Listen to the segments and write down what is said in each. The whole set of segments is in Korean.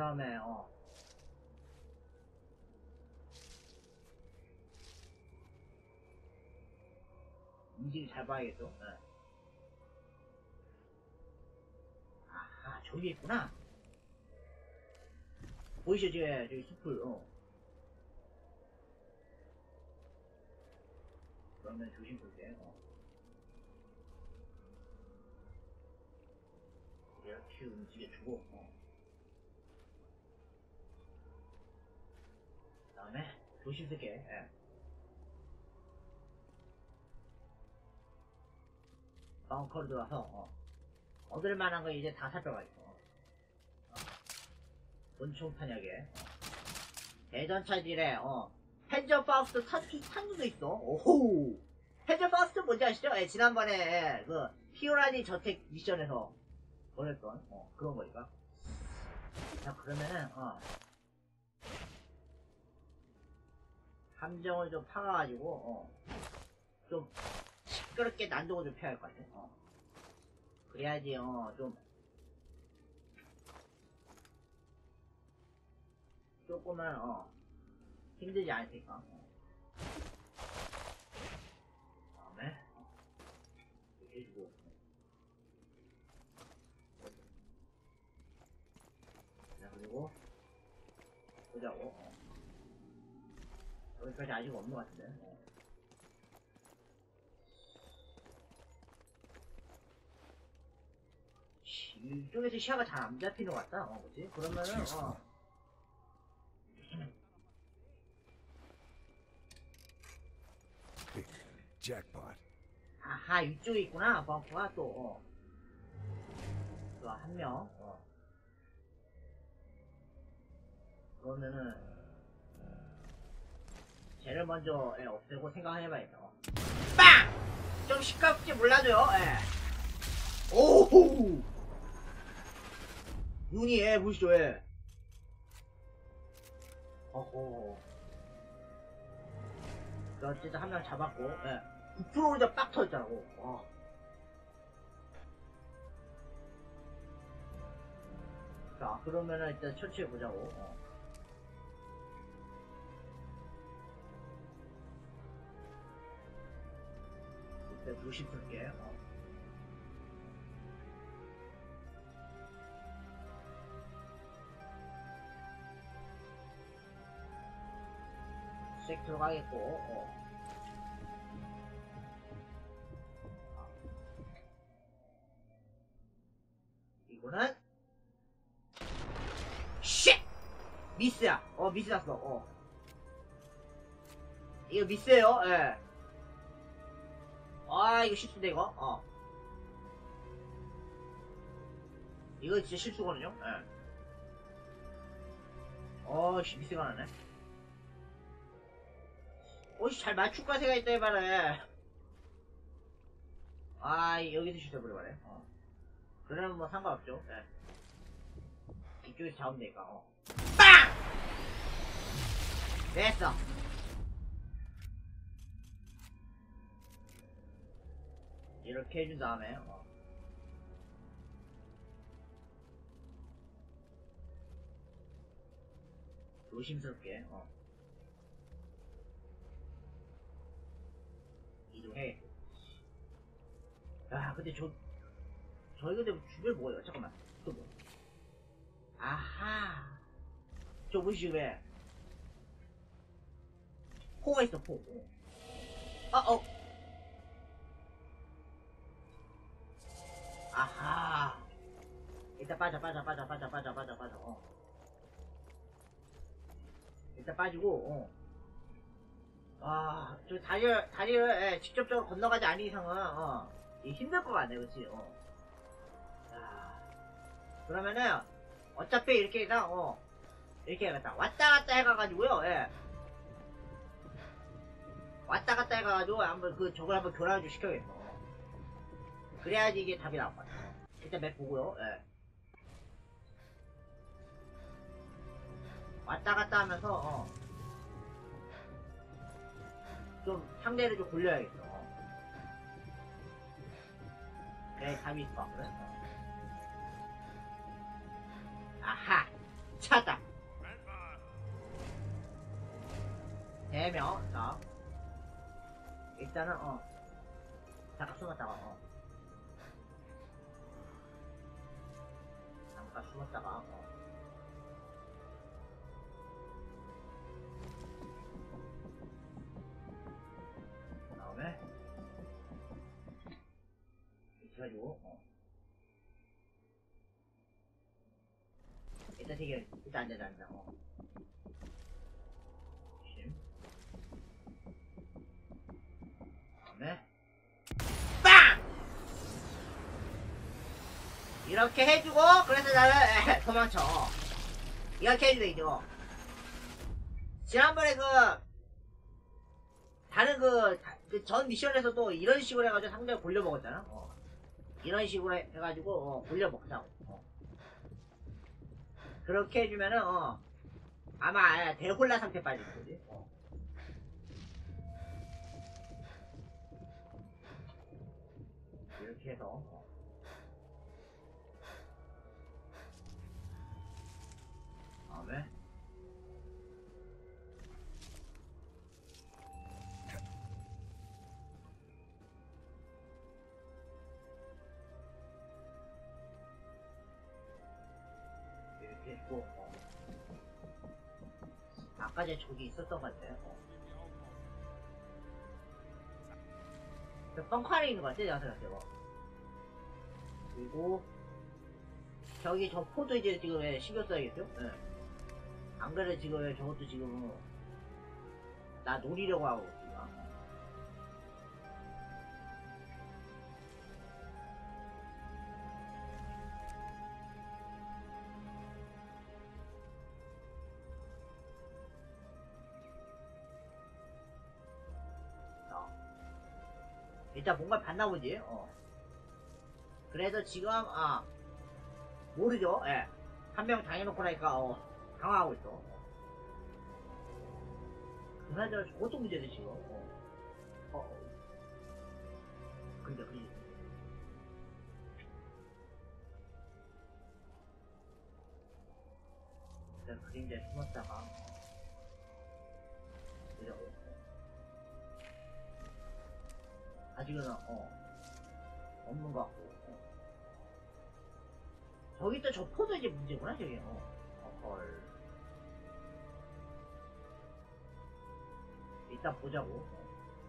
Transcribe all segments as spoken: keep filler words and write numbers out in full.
다음에 어 인식이 잘 봐야겠죠. 네. 아 저기 있구나. 보이시죠? 저기, 저기 숲을 어 그러면 조심스럽게 어 이렇게 움직여주고 어 그 다음에 조심스럽게 예. 벙커로 들어와서 어 얻을 만한 거 이제 다 살펴가있어. 어. 권총 탄약에 어. 대전차질에 어 펜저 파우스트 탄두도 있어. 오호. 펜저 파우스트 뭔지 아시죠? 예, 지난번에 예, 그 피오라니 저택 미션에서 보냈던 어 그런 거니까. 자 그러면은 어 함정을 좀 파가가지고 어 좀 시끄럽게 난동을 좀 펴야 할 것 같아. 어 그래야지 어좀 조금은 어 힘들지 않으니까. 어. 다음에 어. 이렇게 해주고 자 그리고 보자고. 어. 여기까지 아직 없는 것 같은데. 어. 이쪽에서 시야가 잘 안 잡히는 것 같다. 어 뭐지? 그러면은 어 Jackpot. 아하 이쪽에 있구나. 벙커가 또 어. 또 한 명. 어. 그러면은 쟤를 먼저 예, 없애고 생각해봐야겠다. 어. 빵! 좀 시끄럽지 몰라도요. 예. 오호. 눈이 예 보시죠. 예. 어호. 어쨌든 한 명 잡았고. 예. 구 퍼센트로 빡 터졌더라고. 어. 자 그러면은 일단 처치해보자고. 어. 일단 조심스럽게. 어. 색 들어가겠고. 어. 이거는 쉣! 미스야. 어 미스 났어. 어 이거 미스예요. 예. 아 이거 실수인데 이거. 어 이거 진짜 실수거든요. 예. 어씨 미스가 나네. 어씨 잘 맞출까 생각했다 해봐라. 아 여기서 실수해버려 말해. 어. 그러면 뭐 상관없죠. 예. 이쪽에서 잡으면 되니까. 어. 빵! 됐어. 이렇게 해준 다음에 어. 조심스럽게 어. 이동해. 야 근데 저 저희 근데 주변 뭐예요? 잠깐만 또 뭐? 아하 저 보시지 왜 포가 있어 포. 어. 어, 어. 아하 일단 빠져 빠져 빠져 빠져 빠져 빠져 빠져 어. 일단 빠지고 어. 아, 저 다리를 다리를 예, 직접적으로 건너가지 않은 이상은 어, 힘들 것 같네, 그렇지? 어. 자, 그러면은 어차피 이렇게 해서 어, 이렇게 해야겠다. 왔다 갔다 해가가지고요. 예. 왔다 갔다 해가지고 한번 그 저걸 한번 교란을 좀 시켜야겠어. 그래야지 이게 답이 나올 것 같아. 일단 맵 보고요. 예. 왔다 갔다 하면서 어, 좀 상대를 좀 골려야겠어. 내 답이 있을 것 같거든. 아하! 찾아. 대명. 자. 일단은, 어. 잠깐 숨었다가, 어. 잠깐 숨었다가, 어. 다음에. 이렇게 해가지고, 어. 일단 되게, 일단 앉아, 앉아, 어. 심. 다음에. 빵! 이렇게 해주고, 그래서 나는, 에, 도망쳐. 이렇게 해주면 되죠. 지난번에 그, 다른 그, 그 전 미션에서도 이런 식으로 해가지고 상대를 골려먹었잖아. 어. 이런 식으로 해, 해가지고, 어, 골려먹자고. 어. 그렇게 해주면은, 어, 아마 대혼란 상태 빠지는 거지. 어. 이렇게 해서, 어. 다음에, 이렇게 했고, 어. 아까 전에 저기 있었던 것 같아요. 어. 저 벙커 안에 있는 것 같아, 내가 생각해봐. 그리고, 저기 저 포도 이제 지금 왜 신경 써야겠죠? 예. 안 그래도 지금 왜 저것도 지금, 나 노리려고 하고, 지금. 일단 뭔가 봤나 보지. 어. 그래서 지금 아 모르죠. 예. 한 명 당해놓고 나니까 어 당황하고 있어. 어. 그나저나 저것도 문제지 지금. 어. 어. 어. 근데 그 일단 그림자에 숨었다가 내려오고. 아직은 어 없는 것 같고. 어. 저기 또 저 포도 이제 문제구나 저기. 어. 어 헐. 일단 보자고. 어.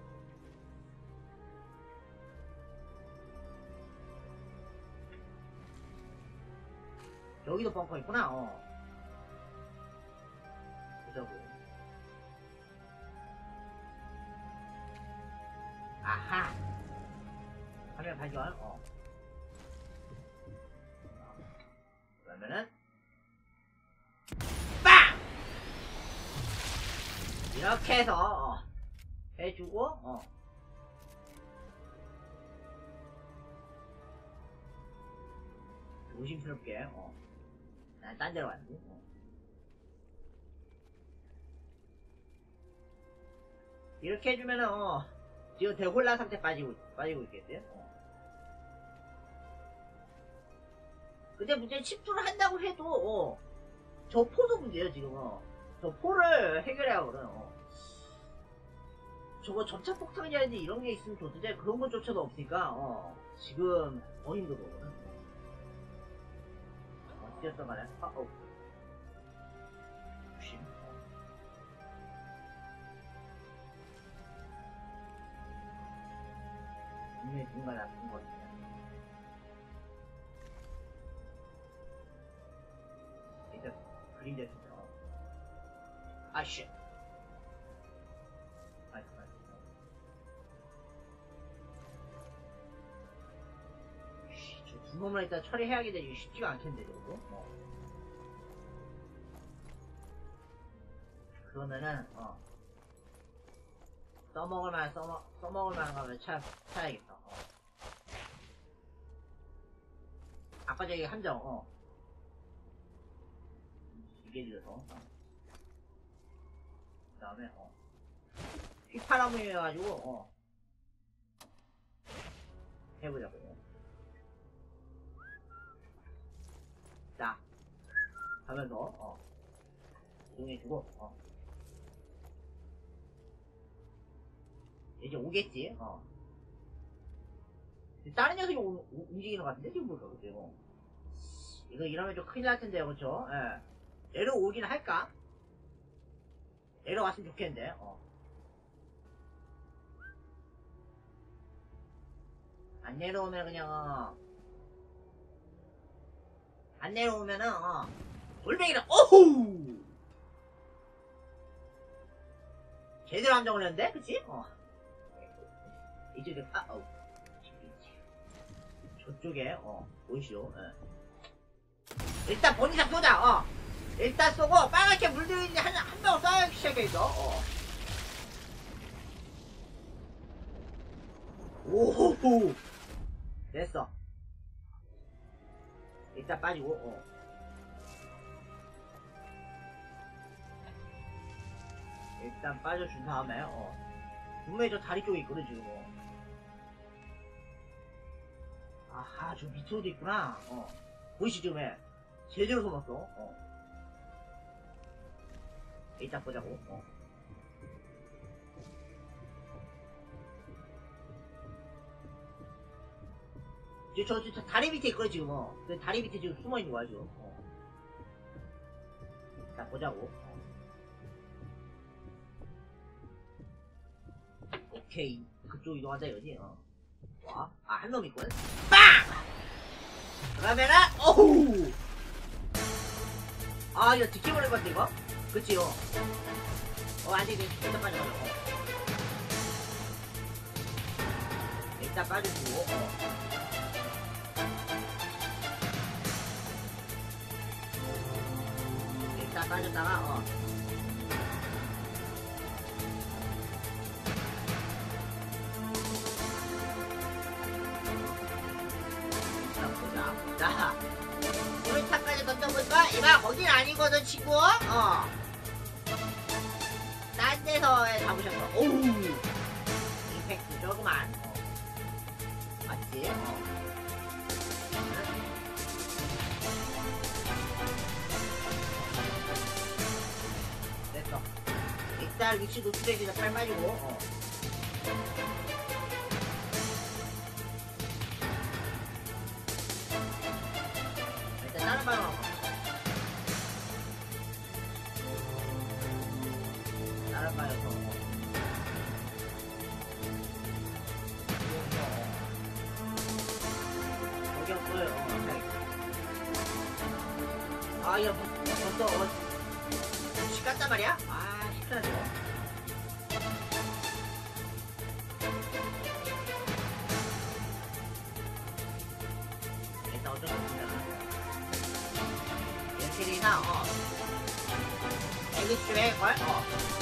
여기도 벙커 있구나. 어. 보자고. 아하. 화면 발견. 어. 그러면은 빵! 이렇게 해서 어. 해주고 어. 조심스럽게 어. 난 딴 데로 갔지. 어. 이렇게 해주면은 어. 지금 대혼란 상태 빠지고 빠지고 있겠지. 어. 근데 문제는 집중을 한다고 해도 어. 저 포도 문제예요 지금. 어. 저 포를 해결해야 하거든. 어. 저거 점차 폭탄이라든지 이런 게 있으면 좋던데 그런 것조차도 없으니까 어. 지금 더 힘들거든. 어찌됐든 간에 아, 어. 조심. 분명히 누군가 나쁜 것 같아. 일단 그림자 진짜. 아씨. 아이, 아이. 저 두 놈을 일단 처리해야게 되지 쉽지가 않겠는데 저거. 어. 그러면은 어. 써먹을 만한 써먹 써먹을 만한 거면 차 차야겠다. 어. 아까 저기 함정 어. 이게 들어서. 어. 그 다음에 어. 휘파람이 해가지고 어. 해보자고요. 자 하면서 어 이동해주고 어 이제 오겠지. 어 다른 녀석이 오, 오, 움직이는 것 같은데 지금 볼까 그때 뭐 이거 이러면 좀 큰일 날 텐데요, 그쵸? 예. 내려오긴 할까? 내려왔으면 좋겠는데, 어. 안 내려오면 그냥, 어. 안 내려오면은, 어. 돌멩이를, 오호! 제대로 함정을 했는데? 그치? 어. 이쪽에, 아, 어우. 저쪽에, 어. 보이시오, 예. 일단 본인상 쏘자, 어. 일단 쏘고, 빨갛게 물들어있는 한, 한 명을 쏴야 시작해있어, 어. 오호호. 됐어. 일단 빠지고, 어. 일단 빠져준 다음에, 어. 분명히 저 다리 쪽에 있거든, 지금, 어. 아하, 저 밑으로도 있구나, 어. 보이시죠, 왜? 제대로 숨었어, 어. 일단 보자고, 어. 저, 저, 저, 다리 밑에 있거든, 지금, 어. 그 다리 밑에 지금 숨어있는 거야, 지금, 어. 일단 보자고, 어. 오케이. 그쪽 이동하자, 이거지, 어. 와. 아, 한 놈 있거든? 빵! 그러면은, 오우! 아, 이거 지켜버릴 것 같아, 이거? 그치, 어. 어, 안 돼, 일단 빠져, 빠져, 어. 일단 빠져주고, 어. 일단 빠졌다가, 어. 자, 보자. 자, 수류탄까지 던져볼까? 이봐, 거긴 아니거든, 친구? 어. 딴 데서 잡으셨어. 오우. 임팩트 저그만. 어. 맞지? 어. 됐어. 일단 위치 노출해주자, 팔 빠지고, 어. 일단 다른 방으로 가봐. 다른 방에서, 어. 저격을, 어, 아, 이거 벌써, 어, 시 깠단 말이야? 아, 시끄러워. 일단 어쩔 수 없습니다. 일킬이나, 어. 에이비씨에 걸? 어.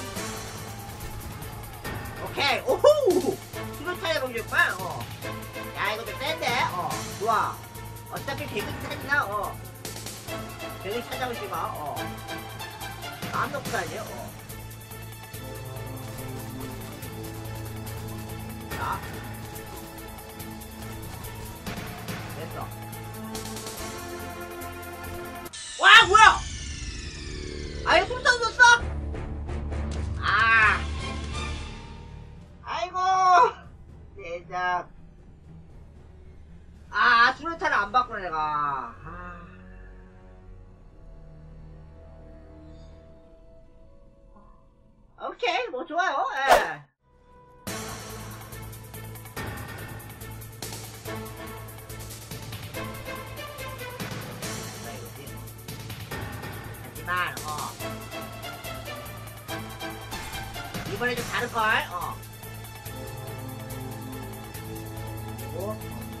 오케이, 오호! 수류탄에 봉주구만, 어. 야, 이거 좀 센데? 어. 좋아. 어차피 배그지 찾나? 어. 배그지 찾아올 시가, 어. 마음 놓고 다녀, 어. 자. 됐어. 와, 뭐야! 아예 숨탄 줬어? 아. 아이고. 대작. 아, 수류탄을 안 받구나, 내가. 아. 오케이, 뭐, 좋아요, 예. 하지만, 어. 이번에 좀 다를걸, 어. 그리고,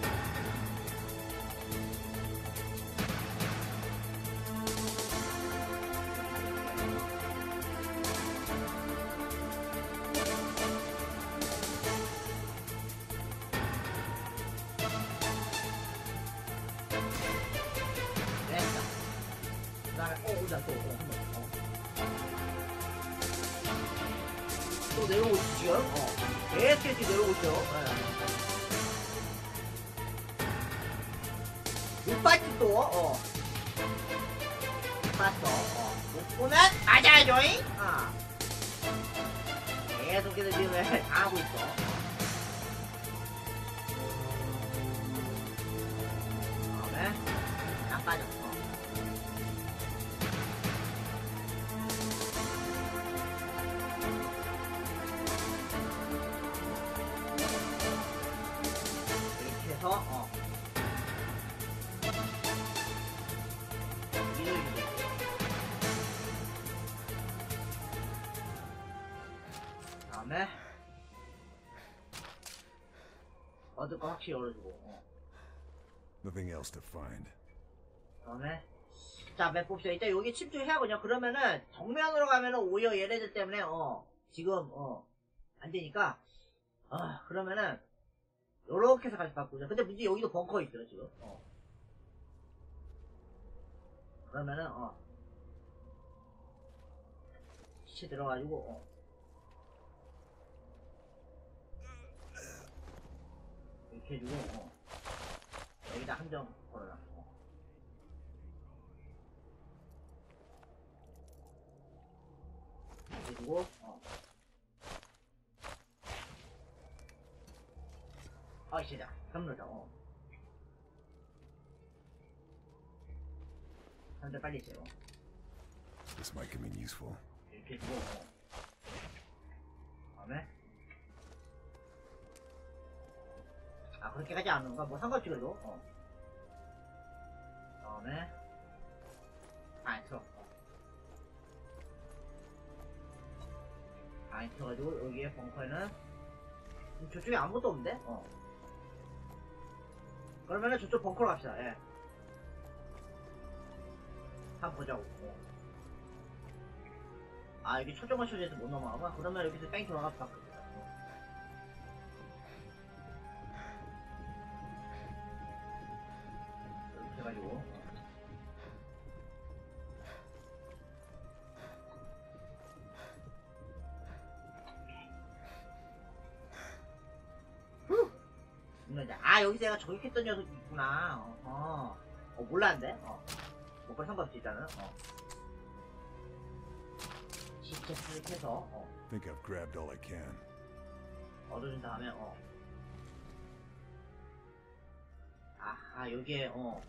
됐다. 그 다음에, 어, 오자, 또, 어, 한 번, 어. 또 내려오고 있지, 지금? 어. 계속 이렇게 내려오고 있죠. 네. 육바지 또, 어. 봤어. 어. 못 보면 맞아야죠잉. 어. 계속해서 지금 당하고 있어. 다음에 딱 빠졌어. 이렇게 해서 어. 이를 이제 다음에 얻을 거 확실히 열어주고 어. Nothing else to find. 다음에 자 맵 봅시다. 일단 여기 침투해야거든요. 그러면은 정면으로 가면은 오히려 얘네들 때문에 어 지금 어 안되니까 어 그러면은 요렇게 해서 같이 바꾸자. 근데 문제 여기도 벙커 있어요 지금. 어 그러면은 어 시체 들어가지고 어 이렇게 해주고 어 여기다 한정 걸어놔. 어. 이렇게 해주고 어 아 시작 삼루자 어 삼대 빨리 채워. This might come in useful. 이렇게 해주고 어 다음에 아 그렇게까지 안 오는가? 뭐 상관없지 그래도 어 다음에 안 틀어 어. 안 틀어가지고 여기에 벙커에는 저쪽에 아무것도 없는데? 어 그러면은 저쪽 벙커로 갑시다. 예 한번 보자고 어. 아 여기 초점 맞춰져서 못 넘어가구나. 그러면 여기서 뺑 돌아가서 바꾸자. 이렇게 해가지고 어. 아 여기서 내가 저격했던 녀석이 있구나. 어, 어. 어 몰랐는데. 어. 뭐가 상관없지 일단은. 어. 시체 클릭해서 어. Think I've grabbed all I can. 얻어준 다음에 어. 아하 여기에 어.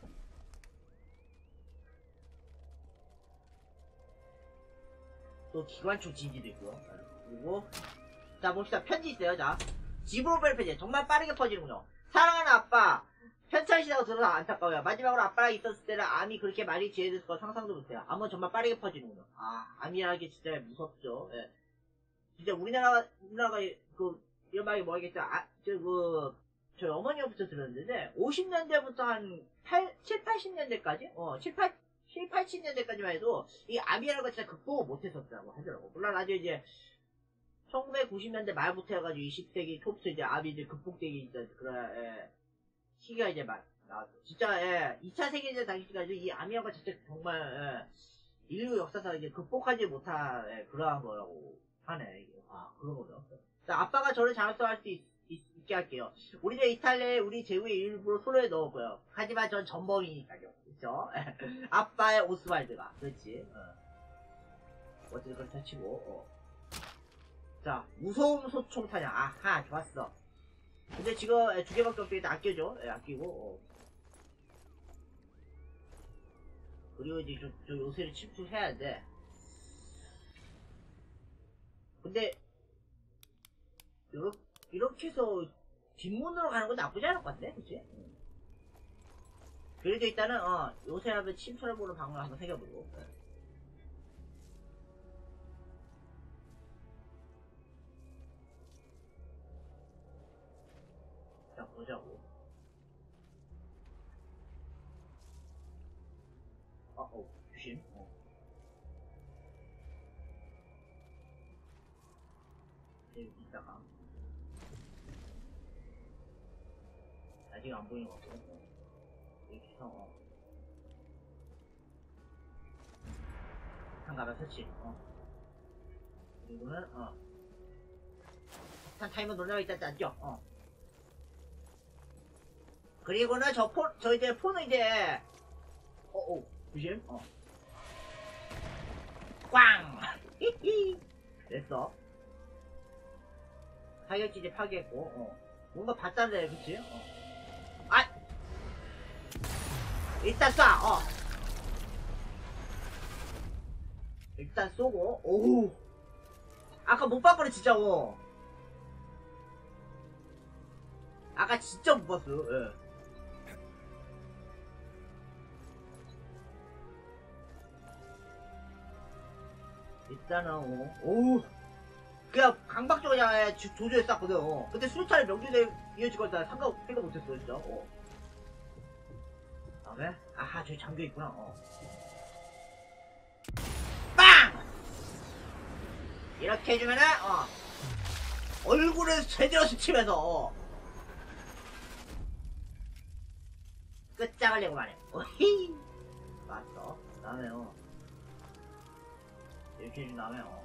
또 기관총 진지도 있고요. 그리고 자 봅시다. 편지 있어요. 자 집으로 뺄 편지 정말 빠르게 퍼지는군요. 사랑하는 아빠 편찮으시다고 들어서 안타까워요. 마지막으로 아빠랑 있었을 때는 암이 그렇게 많이 지어졌을 거 상상도 못해요. 암은 정말 빠르게 퍼지는군요. 아 암이라는 게 진짜 무섭죠. 예. 진짜 우리나라 우리나라가 그 이런 말이 뭐겠죠. 아 저 그 저희 어머니부터 들었는데 오십 년대부터 한 팔, 칠, 팔십 년대까지 어 칠, 팔, 칠, 팔십 년대까지만 해도 이 암이라는 거 진짜 극복을 못했었다고 하더라고. 물론 아주 이제 천구백구십 년대 말부터 해가지고 이십 세기 초부터 이제 암이 이제 극복되기 이제 그런 예, 시기가 이제 막 나왔죠. 진짜 예, 이 차 세계대전 당시까지 이 암이라는 거 진짜 정말 예, 인류 역사상 이제 극복하지 못한 예, 그러한 거라고 하네. 이게. 아 그런 거죠. 자, 아빠가 저를 장학생할 수 있, 있, 있게 할게요. 우리 집 이탈리아에 우리 제후의 일부러 손을 넣었고요. 하지만 전 전범이니까요. 그쵸? 아빠의 오스발드가. 그렇지. 어. 어쨌든 그렇다 치고. 어. 자, 무서움 소총 타냐. 아하, 좋았어. 근데 지금 두 개밖에 없기 때문에 아껴줘. 예, 아끼고. 어. 그리고 이제 저, 저 요새를 침투해야 돼. 근데 요렇게, 이렇게 해서 뒷문으로 가는 건 나쁘지 않을 것 같네, 그치? 응. 그래도 일단은, 어, 요새라도 침투해보는 방법을 한번 새겨보고. 네. 자, 보자고. 어, 어, 조심. 어. 여기 있다가. 아직 안 보이는 것 같고. 어. 이렇게 해서, 어. 한가닥 설치. 어. 그리고는, 어. 폭탄 타이머 놀라가 있다, 안 어. 그리고는 저 폰, 저 이제 폰은 이제, 어, 어, 조심, 어. 꽝! 됐어. 사격지대 파괴했고, 어. 뭔가 봤다네, 그치? 어. 아! 일단 쏴, 어. 일단 쏘고, 오우. 아까 못 봤거든, 진짜, 어. 아까 진짜 못 봤어, 예. 일단은, 어. 오우. 그냥 강박적으로 그냥 조조했었거든. 어. 근데 수류탄이 명중돼 이어질 거다 생각, 생각 못했어, 진짜. 어. 다음에, 아하, 저기 잠겨있구나, 어. 빵! 이렇게 해주면은, 어. 얼굴을 제대로 스치면서, 어. 끝장을 내고 가네. 오히! 맞어. 그 다음에, 어. 이렇게 해준 다음에, 어.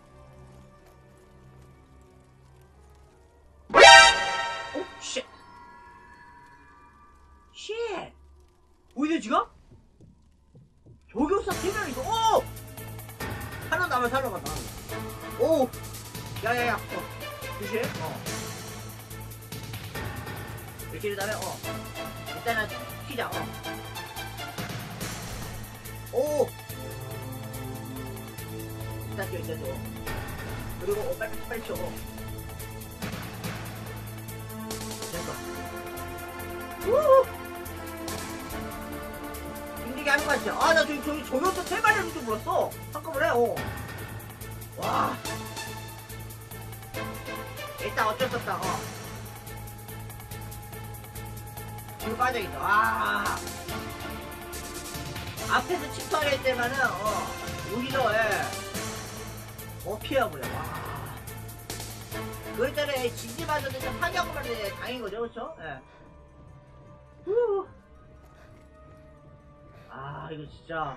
오, 쉣! 쉣! 보이네, 지금? 저격사 세 명이서, 오! 하나 남아, 하나 남아. 오! 야야야, 어. 조심, 어. 이렇게 된 다음에, 어. 일단은, 튀자, 어. 오! 일단 튀어, 일단 튀어. 그리고, 어, 빨리, 빨리 튀어, 어. 우후! 힘들게 하는 거 같지? 아, 나 저기, 저기, 저기부터 세 마리를 줄 줄 몰랐어. 한꺼번에, 어. 와. 일단 어쩔 수 없다, 어. 뒤로 빠져있어. 아. 앞에서 침투하게 되면은, 어. 오히려, 예. 더 피해버려, 와. 그 전에 진지 맞았는데 파괴하고만 당인 거죠, 그쵸? 예. 후. 아, 이거 진짜.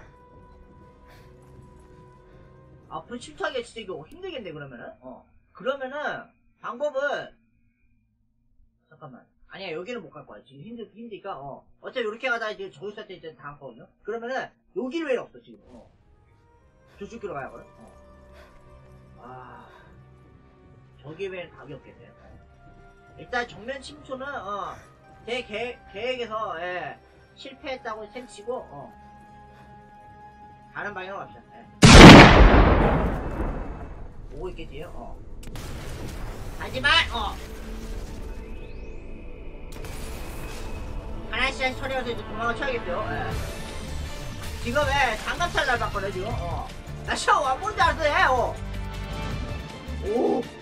앞으로 침투하기가 진짜 이거 힘들겠네, 그러면은? 어. 그러면은, 방법은, 잠깐만. 아니야, 여기는 못 갈 거야. 지금 힘들, 힘드니까, 어. 어차피 이렇게 가다가 이제 저기서 때 이제 다 갔거든요? 그러면은, 여기를 왜 없어, 지금. 어. 저쪽으로 가야 하거든? 어. 아. 저기 외에는 답이 없겠네. 어. 일단 정면 침투는, 어. 제 계획, 계획에서, 예. 실패했다고 셈치고, 어. 다른 방향으로 갑시다. 예. 오고 있겠지, 어. 하지만, 어. 하나씩 하나씩 처리해서 이제 도망을 쳐야겠죠, 예. 지금, 예. 장갑차를 날봤거든, 지금, 어. 나 샤워 안 본줄 알았어, 예, 어. 오.